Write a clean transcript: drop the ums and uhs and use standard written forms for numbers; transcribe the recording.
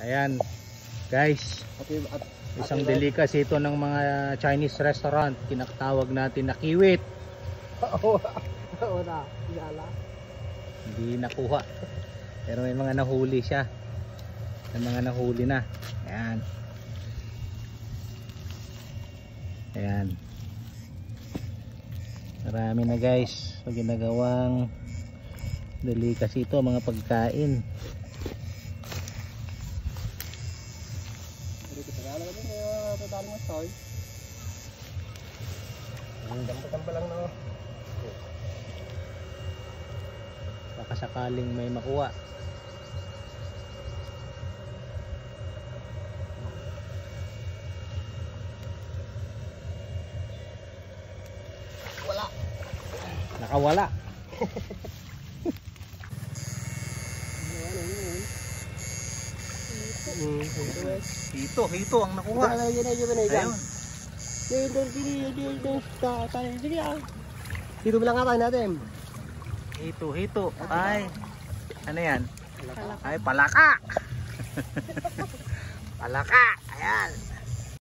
Ayan guys, isang delicacy ito ng mga Chinese restaurant, kinatawag natin na kiwit. Hindi nakuha pero may mga nahuli siya, may mga nahuli na. Ayan, ayan, marami na guys. So ginagawang delicacy ito, mga pagkain. Baka sakaling may makuha. Wala. Nakawala. Hito ang nakuha. Ayun. Hito bilang nga tayo natin. Hito. Ay, ano yan? Ay, palaka. Palaka. Ayan.